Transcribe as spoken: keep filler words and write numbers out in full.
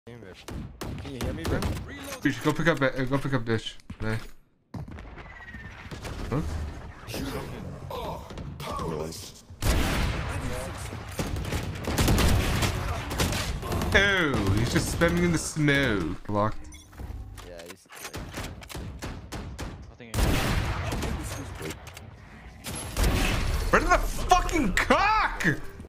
Can you hear me, bro? You should go pick up. Uh, go pick up dish. There. Huh? Oh, he's just spamming in the smoke. Blocked. Yeah, he's. I think. Where's the fucking cock?